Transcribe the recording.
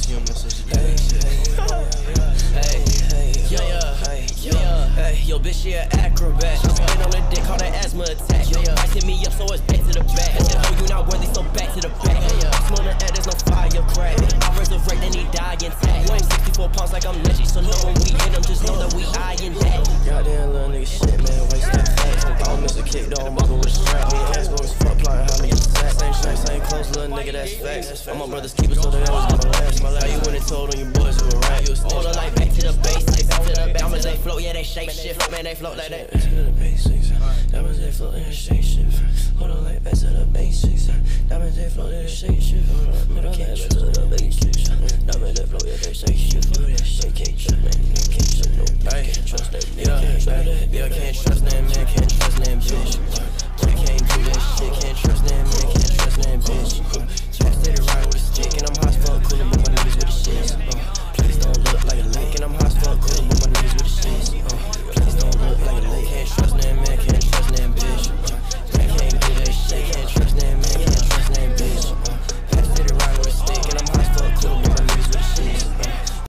Hakeem message Yo, bitch, she an acrobat. She spit on the dick, call that asthma attack. Ice hit me up, so it's back to the back. I said, oh, you not worthy, so back to the back. I smell the air, there's no fire crack. I resurrect, then he die intact. Weighing 64 pounds like I'm Leggy, so know when we hit him, just know that we eyeing that. Goddamn little nigga shit, man, waste that fat. I don't miss a kick, though, mother was strapped. Me ass boys fuck, plotting how me attack. Same shit, same clothes, little nigga, that's facts. I'm my brother's keeper, so that was gonna last. My life, you went and told on your boys who were rap. You was order like back to the basics, back to the diamonds they float, yeah, they shape shift. Man, they float like that. Back to the basics, diamonds they float in the shape shift. Hold on, like back to the basics, diamonds they float in the shape shift. Hold on, like back to the basics, diamonds they float in the shape shift.